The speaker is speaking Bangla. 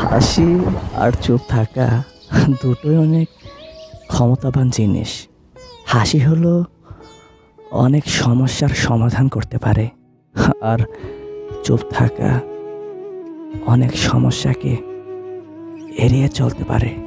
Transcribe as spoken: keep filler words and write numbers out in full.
হাসি আর চুপ থাকা দুটোই অনেক ক্ষমতাবান জিনিস। হাসি হলো অনেক সমস্যার সমাধান করতে পারে, আর চুপ থাকা অনেক সমস্যাকে এড়িয়ে চলতে পারে।